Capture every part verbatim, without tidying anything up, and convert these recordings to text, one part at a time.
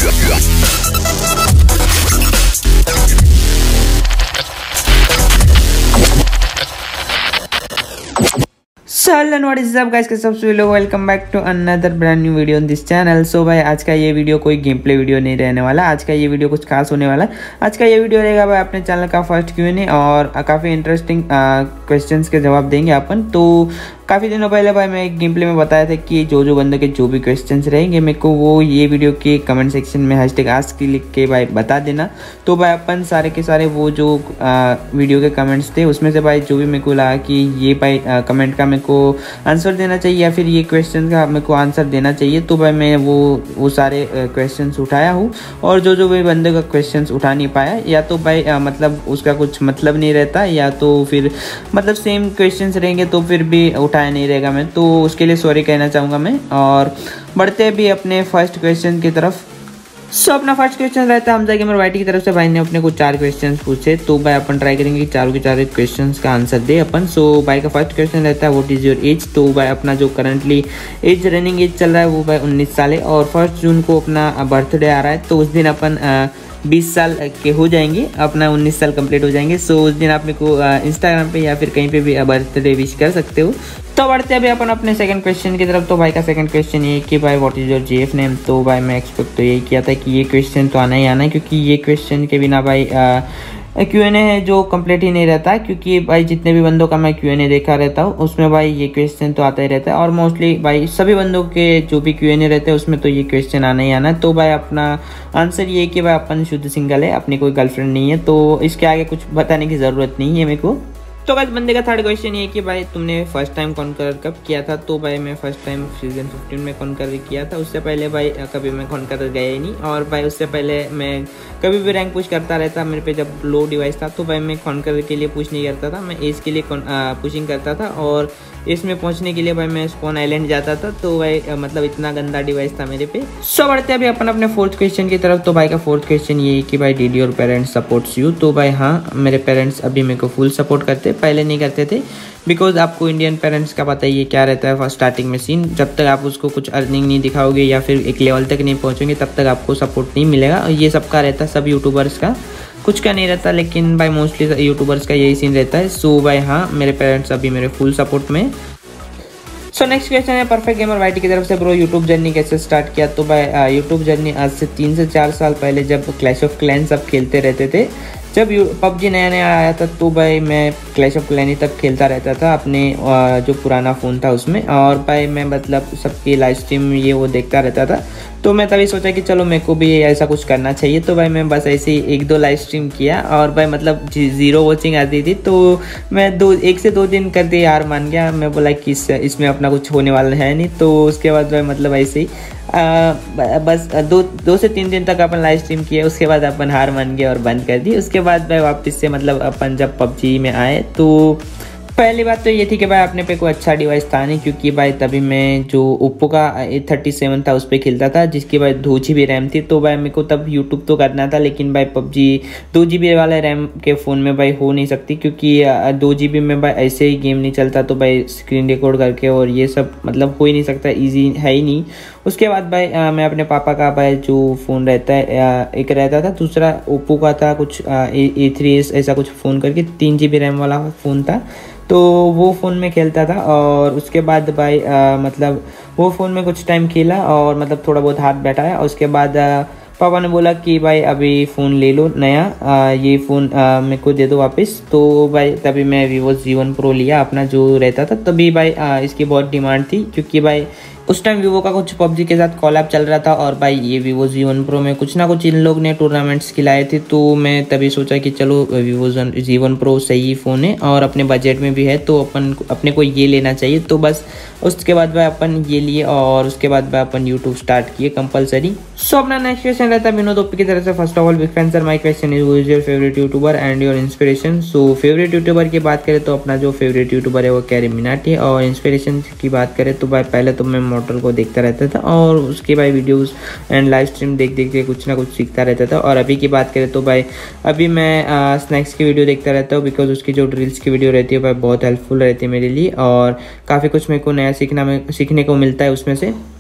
Hello what is up guys, कैसे सबसे लोग welcome back to another brand new video on this channel. So भाई आज का ये वीडियो कोई गेम प्ले वीडियो नहीं रहने वाला। आज का ये वीडियो कुछ खास होने वाला है। आज का ये वीडियो रहेगा भाई अपने चैनल का फर्स्ट क्यू एन ए और काफ़ी इंटरेस्टिंग क्वेश्चंस के जवाब देंगे अपन। तो काफ़ी दिनों पहले भाई मैं एक गेम प्ले में बताया था कि जो जो बंदे के जो भी क्वेश्चंस रहेंगे मेरे को वो ये वीडियो के कमेंट सेक्शन में हैशटैग आस्क लिख के भाई बता देना। तो भाई अपन सारे के सारे वो जो आ, वीडियो के कमेंट्स थे उसमें से भाई जो भी मेरे को लगा कि ये भाई कमेंट का मेरे को आंसर देना चाहिए या फिर ये क्वेश्चन का मेरे को आंसर देना चाहिए, तो भाई मैं वो वो सारे क्वेश्चंस उठाया हूँ। और जो जो भाई बंदे का क्वेश्चंस उठा नहीं पाया या तो भाई आ, मतलब उसका कुछ मतलब नहीं रहता या तो फिर मतलब सेम क्वेश्चंस रहेंगे तो फिर भी उठाया नहीं रहेगा मैं, तो उसके लिए सॉरी कहना चाहूँगा मैं। और बढ़ते हैं भी अपने फर्स्ट क्वेश्चन की तरफ। सो so, अपना फर्स्ट क्वेश्चन रहता है हमजा गेमर वाइटी की तरफ से। भाई ने अपने को चार क्वेश्चंस पूछे, तो भाई अपन ट्राई करेंगे कि चारों के चारों क्वेश्चंस का आंसर दे अपन। सो so, भाई का फर्स्ट क्वेश्चन रहता है व्हाट इज योर एज। तो भाई अपना जो करंटली एज रनिंग एज चल रहा है वो भाई उन्नीस साल है और फर्स्ट जून को अपना बर्थडे आ रहा है, तो उस दिन अपन बीस साल के हो जाएंगे, अपना उन्नीस साल कंप्लीट हो जाएंगे। सो उस दिन आप मेरे को इंस्टाग्राम पे या फिर कहीं पे भी बर्थडे विश कर सकते हो। तो बढ़ते हैं अभी अपन अपने सेकंड क्वेश्चन की तरफ। तो भाई का सेकंड क्वेश्चन ये कि भाई what is your GF name. तो भाई मैं एक्सपेक्ट तो यही किया था कि ये क्वेश्चन तो आना ही आना है, क्योंकि ये क्वेश्चन के बिना भाई क्यू एन ए है जो कंप्लीट ही नहीं रहता, क्योंकि भाई जितने भी बंदों का मैं क्यू एन ए देखा रहता हूँ उसमें भाई ये क्वेश्चन तो आता ही रहता है। और मोस्टली भाई सभी बंदों के जो भी क्यू एन ए रहते हैं उसमें तो ये क्वेश्चन आना ही आना है। तो भाई अपना आंसर ये कि भाई अपन शुद्ध सिंगल है, अपनी कोई गर्लफ्रेंड नहीं है, तो इसके आगे कुछ बताने की ज़रूरत नहीं है मेरे को। तो गाइस बंदे का थर्ड क्वेश्चन ये कि भाई तुमने फर्स्ट टाइम कॉन्कर कब किया था। तो भाई मैं फर्स्ट टाइम सीजन फिफ्टीन में कॉन्कर किया था, उससे पहले भाई कभी मैं कॉन्कर गया ही नहीं। और भाई उससे पहले मैं कभी भी रैंक पुश करता रहता, मेरे पे जब लो डिवाइस था तो भाई मैं कॉन्कर के लिए पुश नहीं करता था, मैं एज के लिए पुशिंग करता था। और इसमें पहुंचने के लिए भाई मैं स्पॉन आइलैंड जाता था, तो भाई मतलब इतना गंदा डिवाइस था मेरे पे। सो बढ़ते हैं अभी अपन अपने फोर्थ क्वेश्चन की तरफ। तो भाई का फोर्थ क्वेश्चन ये है कि भाई did your parents supports you. तो भाई हाँ, मेरे पेरेंट्स अभी मेरे को फुल सपोर्ट करते, पहले नहीं करते थे, बिकॉज आपको इंडियन पेरेंट्स का पता ही है क्या रहता है फर्स्ट स्टार्टिंग में सीन। जब तक आप उसको कुछ अर्निंग नहीं दिखाओगे या फिर एक लेवल तक नहीं पहुंचोगे तब तक आपको सपोर्ट नहीं मिलेगा। और ये सबका रहता है, सब यूट्यूबर्स का, कुछ का नहीं रहता, लेकिन भाई मोस्टली यूट्यूबर्स का यही सीन रहता है। सो भाई हाँ, मेरे पेरेंट्स अभी मेरे फुल सपोर्ट में। सो नेक्स्ट क्वेश्चन है परफेक्ट गेमर वाइटी की तरफ से। ब्रो यूट्यूब जर्नी कैसे स्टार्ट किया। तो भाई यूट्यूब जर्नी आज से तीन से चार साल पहले जब क्लैश ऑफ क्लैंस सब खेलते रहते थे, जब पबजी नया नया आया था तो भाई मैं क्लैश ऑफ क्लैन ही तब खेलता रहता था अपने जो पुराना फ़ोन था उसमें। और भाई मैं मतलब सबकी लाइव स्ट्रीम ये वो देखता रहता था, तो मैं तभी सोचा कि चलो मेरे को भी ऐसा कुछ करना चाहिए। तो भाई मैं बस ऐसे ही एक दो लाइव स्ट्रीम किया और भाई मतलब जीरो वॉचिंग आती थी, तो मैं दो एक से दो दिन कर दिए, यार मान गया, मैं बोला कि इसमें अपना कुछ होने वाला है नहीं। तो उसके बाद भाई मतलब ऐसे ही आ, बस दो दो से तीन दिन तक अपन लाइव स्ट्रीम किए, उसके बाद अपन हार मान गए और बंद कर दी। उसके बाद भाई वापस से मतलब अपन जब पबजी में आए तो पहली बात तो ये थी कि भाई अपने पे कोई अच्छा डिवाइस था नहीं, क्योंकि भाई तभी मैं जो ओप्पो का ए थर्टी सेवन था उस पर खेलता था, जिसकी भाई दो जी बी रैम थी। तो भाई मेरे को तब यूट्यूब तो करना था, लेकिन भाई पबजी दो जी बी वाले रैम के फ़ोन में भाई हो नहीं सकती, क्योंकि दो जी बी में भाई ऐसे ही गेम नहीं चलता, तो भाई स्क्रीन रिकॉर्ड करके और ये सब मतलब हो ही नहीं सकता, ईजी है ही नहीं। उसके बाद भाई आ, मैं अपने पापा का भाई जो फ़ोन रहता है आ, एक रहता था, दूसरा ओप्पो का था कुछ ए थ्री एस ऐसा कुछ फ़ोन करके, तीन जी बी रैम वाला फ़ोन था, तो वो फ़ोन में खेलता था। और उसके बाद भाई आ, मतलब वो फ़ोन में कुछ टाइम खेला और मतलब थोड़ा बहुत हाथ बैठाया। और उसके बाद आ, पापा ने बोला कि भाई अभी फ़ोन ले लो नया, आ, ये फ़ोन मेरे को दे दो वापस। तो भाई तभी मैं वीवो जी वन प्रो लिया अपना जो रहता था। तभी भाई आ, इसकी बहुत डिमांड थी, क्योंकि भाई उस टाइम वीवो का कुछ पबजी के साथ कॉलैब चल रहा था और भाई ये वीवो जी वन प्रो में कुछ ना कुछ इन लोग ने टूर्नामेंट्स खिलाए थे, तो मैं तभी सोचा कि चलो वीवो जी वन प्रो सही फ़ोन है और अपने बजट में भी है, तो अपन अपने को ये लेना चाहिए। तो बस उसके बाद भाई अपन ये लिए और उसके बाद भाई अपन यूट्यूब स्टार्ट किए कंपलसरी। सो अपना नेक्स्ट क्वेश्चन रहता है विनोद ओपी की तरफ से। First of all big fan sir, my question is who is your favourite YouTuber and your inspiration. So favourite YouTuber की बात करें तो अपना जो फेवरेट यूट्यूबर है वो कैरी मिनाटी है, और इंस्पिरेशन की बात करें तो भाई पहले तो मैं मॉडल को देखता रहता था और उसके भाई वीडियोस एंड लाइव स्ट्रीम देख देख के कुछ ना कुछ सीखता रहता था। और अभी की बात करें तो भाई अभी मैं स्नैक्स की वीडियो देखता रहता हूँ, बिकॉज उसकी जो ड्रिल्स की वीडियो रहती है भाई बहुत हेल्पफुल रहती है मेरे लिए और काफ़ी कुछ मेरे को नया सीखना में सीखने को मिलता है उसमें से।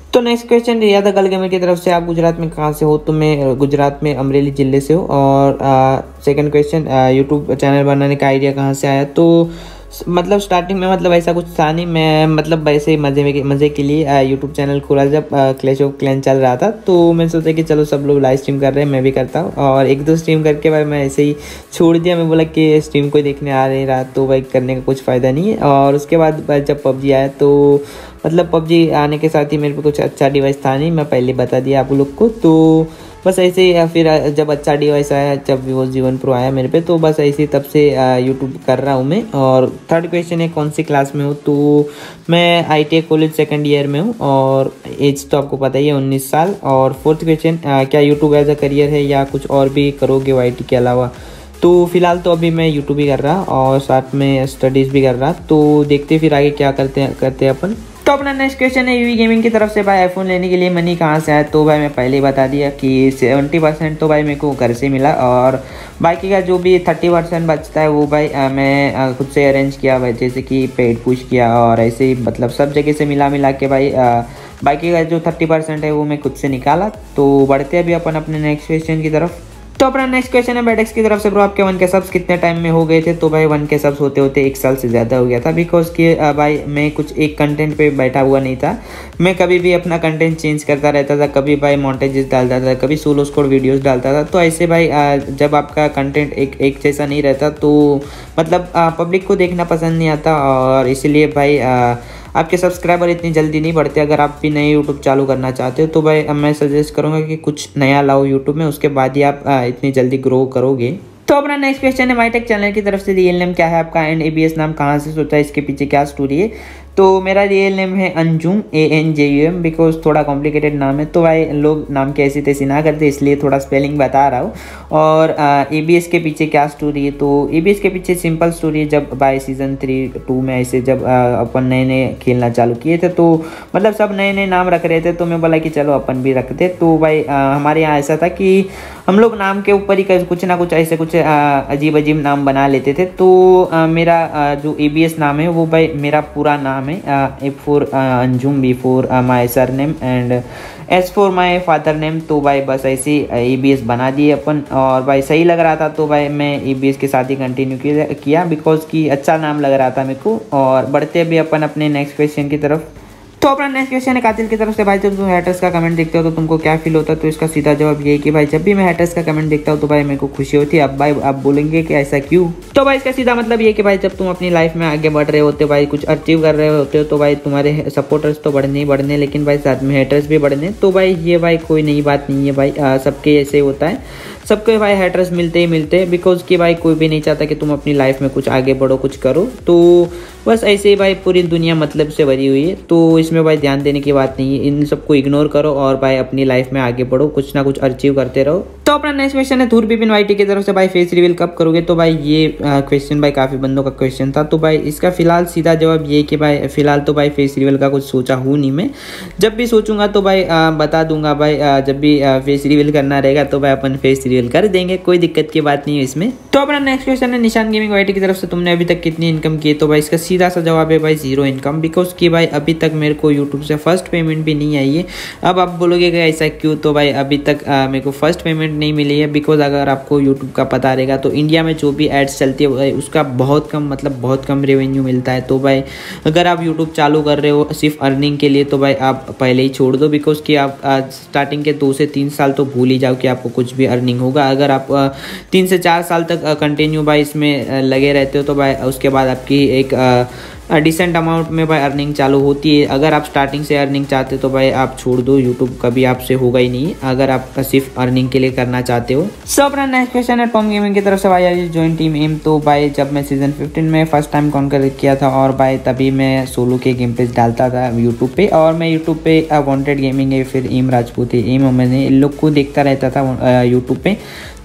तो next question Riya the girl gamer की तरफ से, आप गुजरात में कहाँ से हो? तो मैं गुजरात में अमरेली जिले से हूँ। और सेकंड क्वेश्चन, यूट्यूब चैनल बनाने का आइडिया कहाँ से आया? तो मतलब स्टार्टिंग में मतलब ऐसा कुछ था नहीं, मैं मतलब वैसे ही मज़े में मज़े के लिए यूट्यूब चैनल खोला जब क्लैश ऑफ क्लैन चल रहा था। तो मैं सोचा कि चलो सब लोग लाइव स्ट्रीम कर रहे हैं, मैं भी करता हूँ। और एक दो स्ट्रीम करके भाई मैं ऐसे ही छोड़ दिया। मैं बोला कि स्ट्रीम कोई देखने आ नहीं रहा तो भाई करने का कुछ फ़ायदा नहीं है। और उसके बाद जब पबजी आया तो मतलब पबजी आने के साथ ही मेरे पे कुछ अच्छा डिवाइस था नहीं, मैं पहले बता दिया आप लोग को। तो बस ऐसे ही फिर जब अच्छा डिवाइस आया, जब वीवो जी वन प्रो आया मेरे पे, तो बस ऐसे ही तब से यूट्यूब कर रहा हूँ मैं। और थर्ड क्वेश्चन है कौन सी क्लास में हूँ? तो मैं I T I college second year में हूँ और एज तो आपको पता ही है उन्नीस साल। और फोर्थ क्वेश्चन, क्या यूट्यूब एज अ करियर है या कुछ और भी करोगे आई टी के अलावा? तो फिलहाल तो अभी मैं यूट्यूब ही कर रहा और साथ में स्टडीज़ भी कर रहा, तो देखते फिर आगे क्या करते हैं करते हैं अपन। तो अपना नेक्स्ट क्वेश्चन है यूवी गेमिंग की तरफ से, भाई आईफोन लेने के लिए मनी कहाँ से आया? तो भाई मैं पहले ही बता दिया कि सेवेंटी परसेंट तो भाई मेरे को घर से मिला और बाकी का जो भी थर्टी परसेंट बचता है वो भाई आ, मैं आ, खुद से अरेंज किया भाई, जैसे कि पेड पुश किया और ऐसे ही मतलब सब जगह से मिला मिला के भाई आ, बाकी का जो थर्टी परसेंट है वो मैं खुद से निकाला। तो बढ़ते हैं अभी अपन अपने नेक्स्ट क्वेश्चन की तरफ। तो अपना नेक्स्ट क्वेश्चन है बेडेक्स की तरफ से, ब्रो आपके वन के सब्स कितने टाइम में हो गए थे? तो भाई वन के सब्स होते होते एक साल से ज़्यादा हो गया था, बिकॉज कि भाई मैं कुछ एक कंटेंट पे बैठा हुआ नहीं था। मैं कभी भी अपना कंटेंट चेंज करता रहता था, कभी भाई मोंटेजेस डालता था, कभी सोलो स्कोर वीडियोस डालता था। तो ऐसे भाई जब आपका कंटेंट एक एक जैसा नहीं रहता तो मतलब पब्लिक को देखना पसंद नहीं आता, और इसीलिए भाई आपके सब्सक्राइबर इतनी जल्दी नहीं बढ़ते। अगर आप भी नए यूट्यूब चालू करना चाहते हो तो भाई मैं सजेस्ट करूँगा कि कुछ नया लाओ यूट्यूब में, उसके बाद ही आप इतनी जल्दी ग्रो करोगे। तो अपना नेक्स्ट क्वेश्चन है माईटेक चैनल की तरफ से, रियल नेम क्या है आपका एंड एबीएस नाम कहाँ से सोचा, इसके पीछे क्या स्टोरी है? तो मेरा रियल नेम है Anjum, A N J U M, because थोड़ा कॉम्प्लिकेटेड नाम है तो भाई लोग नाम के ऐसी तैसी ना करते, इसलिए थोड़ा स्पेलिंग बता रहा हूँ। और ए बी एस के पीछे क्या स्टोरी है? तो ए बी एस के पीछे सिंपल स्टोरी है, जब भाई सीज़न थ्री टू में ऐसे जब आ, अपन नए नए खेलना चालू किए थे तो मतलब सब नए नए नाम रख रहे थे, तो मैं बोला कि चलो अपन भी रखते। तो भाई आ, हमारे यहाँ ऐसा था कि हम लोग नाम के ऊपर ही कुछ ना कुछ ऐसे कुछ अजीब अजीब नाम बना लेते थे। तो आ, मेरा आ, जो ए बी एस नाम है वो भाई मेरा पूरा नाम है, A for Anjum, B for my surname and S for my father name. तो भाई बस ऐसे ए बी एस बना दिए अपन, और भाई सही लग रहा था तो भाई मैं ए बी एस के साथ ही कंटिन्यू किया, बिकॉज कि अच्छा नाम लग रहा था मेरे को। और बढ़ते भी अपन अपने नेक्स्ट क्वेश्चन की तरफ। तो अपना नेक्स्ट क्वेश्चन है कातिल की तरफ से, भाई जब तुम हैटर्स का कमेंट देखते हो तो तुमको क्या फील होता है? तो इसका सीधा जवाब ये है कि भाई जब भी मैं हैटर्स का कमेंट देखता हूँ तो भाई मेरे को खुशी होती है। अब भाई आप बोलेंगे कि ऐसा क्यों? तो भाई इसका सीधा मतलब ये कि भाई जब तुम अपनी लाइफ में आगे बढ़ रहे होते हो, भाई कुछ अचीव कर रहे होते हो, तो भाई तुम्हारे सपोर्टर्स तो बढ़ने ही बढ़ने, लेकिन भाई साथ में हैटर्स भी बढ़ने। तो भाई ये भाई कोई नई बात नहीं है भाई, सबके ऐसे होता है, सबके भाई हैटर्स मिलते ही मिलते हैं, बिकॉज कि भाई कोई भी नहीं चाहता कि तुम अपनी लाइफ में कुछ आगे बढ़ो, कुछ करो। तो बस ऐसे ही भाई पूरी दुनिया मतलब से भरी हुई है, तो इसमें भाई ध्यान देने की बात नहीं है, इन सबको इग्नोर करो और भाई अपनी लाइफ में आगे बढ़ो, कुछ ना कुछ अचीव करते रहो। तो अपना नेक्स्ट क्वेश्चन है धूर बिपिन वाईटी की तरफ से, भाई फेस रिवील कब करोगे? तो भाई ये क्वेश्चन भाई काफ़ी बंदों का क्वेश्चन था, तो भाई इसका फिलहाल सीधा जवाब ये कि भाई फिलहाल तो भाई फेस रिवील का कुछ सोचा हूँ नहीं मैं, जब भी सोचूंगा तो भाई आ, बता दूंगा भाई, आ, जब भी आ, फेस रिवील करना रहेगा तो भाई अपन फेस रिवील कर देंगे, कोई दिक्कत की बात नहीं है इसमें। तो अपना नेक्स्ट क्वेश्चन है निशान गेमिंग वाईटी की तरफ से, तुमने अभी तक कितनी इनकम की? तो भाई इसका सीधा सा जवाब है भाई जीरो इनकम, बिकॉज कि भाई अभी तक मेरे को यूट्यूब से फर्स्ट पेमेंट भी नहीं आई है। अब आप बोलोगे कि ऐसा क्यों? तो भाई अभी तक आ, मेरे को फर्स्ट पेमेंट नहीं मिली है, बिकॉज अगर आपको यूट्यूब का पता रहेगा तो इंडिया में जो भी एड्स चलती है भाई उसका बहुत कम मतलब बहुत कम रेवेन्यू मिलता है। तो भाई अगर आप यूट्यूब चालू कर रहे हो सिर्फ अर्निंग के लिए तो भाई आप पहले ही छोड़ दो, बिकॉज कि आप स्टार्टिंग के दो से तीन साल तो भूल ही जाओ कि आपको कुछ भी अर्निंग होगा। अगर आप आ, तीन से चार साल तक कंटिन्यू भाई इसमें लगे रहते हो तो भाई उसके बाद आपकी एक डिसेंट अमाउंट में भाई अर्निंग चालू होती है। अगर आप स्टार्टिंग से अर्निंग चाहते हो तो भाई आप छोड़ दो, यूट्यूब कभी आपसे होगा ही नहीं अगर आप सिर्फ अर्निंग के लिए करना चाहते हो। सो अपना नेक्स्ट क्वेश्चन है टॉम गेमिंग की तरफ से, भाई यार ज्वाइन टीम एम। तो भाई जब मैं सीजन फिफ्टीन में फर्स्ट टाइम कॉन्कर किया था और भाई तभी मैं सोलो के गेम प्लेस डालता था यूट्यूब पे, और मैं यूट्यूब पे वांटेड गेमिंग है, फिर एम राजपूत है, एम मैंने इन लोग को देखता रहता था यूट्यूब पे।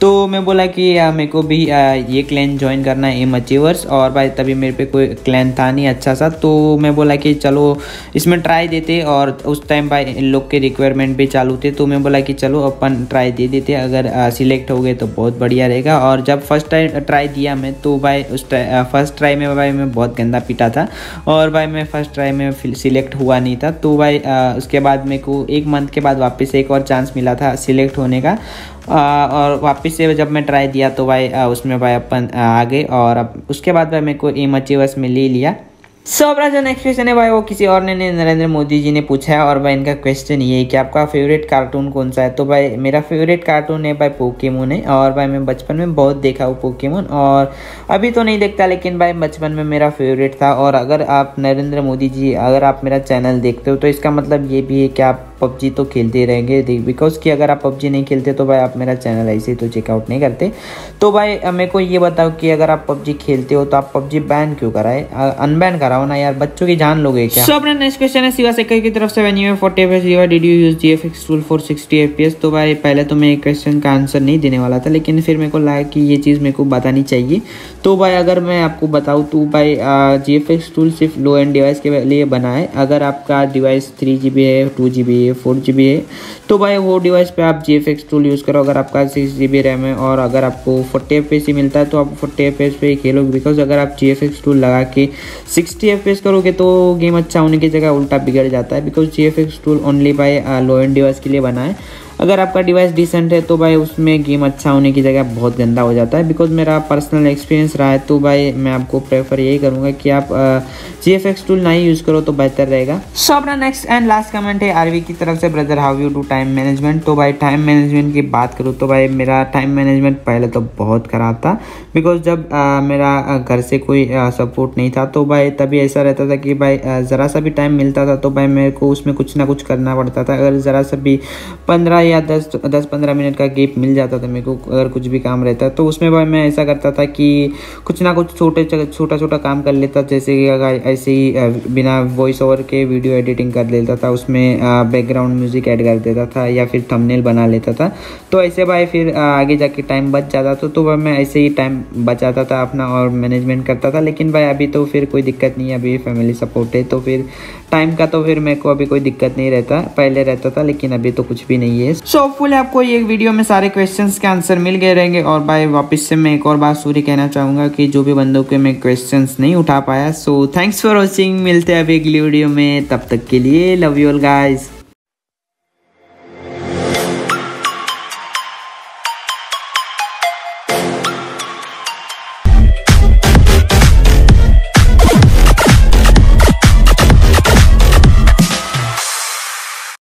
तो मैं बोला कि आ, मेरे को भी आ, ये क्लैन ज्वाइन करना है एम अचीवर्स, और भाई तभी मेरे पे कोई क्लैन था नहीं अच्छा सा, तो मैं बोला कि चलो इसमें ट्राई देते। और उस टाइम भाई इन लोग के रिक्वायरमेंट भी चालू थे, तो मैं बोला कि चलो अपन ट्राई दे देते, अगर सिलेक्ट हो गए तो बहुत बढ़िया रहेगा। और जब फर्स्ट टाइम ट्राई दिया मैं, तो भाई उस फर्स्ट ट्राई में भाई मैं बहुत गंदा पीटा था, और भाई मैं फर्स्ट ट्राई में सिलेक्ट हुआ नहीं था। तो भाई आ, उसके बाद मेरे को एक मंथ के बाद वापस एक और चांस मिला था सिलेक्ट होने का, आ, और वापस से जब मैं ट्राई दिया तो भाई आ, उसमें भाई अपन आ गए, और अब उसके बाद भाई मेरे को एम अचीवर्स में ले लिया। सो अब जो नेक्स्ट क्वेश्चन है भाई वो किसी और ने नरेंद्र मोदी जी ने पूछा है, और भाई इनका क्वेश्चन ये है कि आपका फेवरेट कार्टून कौन सा है। तो भाई मेरा फेवरेट कार्टून है भाई पोकेमोन है, और भाई मैं बचपन में बहुत देखा हूँ पोकेमोन, और अभी तो नहीं देखता, लेकिन भाई बचपन में मेरा फेवरेट था। और अगर आप नरेंद्र मोदी जी अगर आप मेरा चैनल देखते हो तो इसका मतलब ये भी है कि आप पबजी तो खेलते रहेंगे, बिकॉज कि अगर आप पबजी नहीं खेलते तो भाई आप मेरा चैनल ऐसे ही तो चेकआउट नहीं करते। तो भाई मेरे को ये बताओ कि अगर आप पबजी खेलते हो तो आप पबजी बैन क्यों कराए, अनबैन कराओ ना यार, बच्चों की जान लोगे क्या। सो अपना नेक्स्ट क्वेश्चन है शिवा सेकर की तरफ से, when you have forty FPS Shiva did you use GFX tool for sixty FPS. तो भाई पहले तो मैं एक क्वेश्चन का आंसर नहीं देने वाला था, लेकिन फिर मेरे को लगा कि ये चीज़ मेरे को बतानी चाहिए। तो भाई अगर मैं आपको बताऊँ तो भाई जीएफएक्स टूल सिर्फ लो एंड डिवाइस के लिए बना है। अगर आपका डिवाइस थ्री जी बी है, टू जी बी है, फोर जी बी है, तो भाई वो डिवाइस पे आप जीएफएक्स टूल यूज़ करो। अगर आपका सिक्स जी बी रैम है और अगर आपको फोर्टी एफपीएस ही मिलता है तो आप फोर्टी एफपीएस पे ही खेलोगे, बिकॉज अगर आप जीएफएक्स टूल लगा के सिक्सटी एफपीएस करोगे तो गेम अच्छा होने की जगह उल्टा बिगड़ जाता है, because GFX tool only by low end device के लिए बना है। अगर आपका डिवाइस डिसेंट है तो भाई उसमें गेम अच्छा होने की जगह बहुत गंदा हो जाता है, बिकॉज मेरा पर्सनल एक्सपीरियंस रहा है। तो भाई मैं आपको प्रेफर यही करूँगा कि आप जीएफएक्स टूल नहीं यूज़ करो तो बेहतर रहेगा। सो अपना नेक्स्ट एंड लास्ट कमेंट है आरवी की तरफ से, brother how you do time management. तो भाई टाइम मैनेजमेंट की बात करूँ तो भाई मेरा टाइम मैनेजमेंट पहले तो बहुत खराब था, बिकॉज जब आ, मेरा घर से कोई सपोर्ट नहीं था तो भाई तभी ऐसा रहता था कि भाई ज़रा सा भी टाइम मिलता था तो भाई मेरे को उसमें कुछ ना कुछ करना पड़ता था। अगर ज़रा सा भी पंद्रह या दस दस पंद्रह मिनट का गैप मिल जाता था मेरे को, अगर कुछ भी काम रहता तो उसमें भाई मैं ऐसा करता था कि कुछ ना कुछ छोटे छोटा छोटा काम कर लेता, जैसे कि अगर ऐसे ही बिना वॉइस ओवर के वीडियो एडिटिंग कर लेता था, उसमें बैकग्राउंड म्यूजिक ऐड कर देता था या फिर थंबनेल बना लेता था। तो ऐसे भाई फिर आगे जाके टाइम बच जाता था, तो भाई मैं ऐसे ही टाइम बचाता था अपना और मैनेजमेंट करता था। लेकिन भाई अभी तो फिर कोई दिक्कत नहीं है, अभी फैमिली सपोर्ट है तो फिर टाइम का तो फिर मेरे को अभी कोई दिक्कत नहीं रहता, पहले रहता था लेकिन अभी तो कुछ भी नहीं है। सो होपफुली आपको ये वीडियो में सारे क्वेश्चंस के आंसर मिल गए रहेंगे। और भाई वापस से मैं एक और बात सॉरी कहना चाहूँगा कि जो भी बंदों के मैं क्वेश्चंस नहीं उठा पाया। सो थैंक्स फॉर वॉचिंग, मिलते हैं अभी अगली वीडियो में, तब तक के लिए लव यू ऑल गाइस।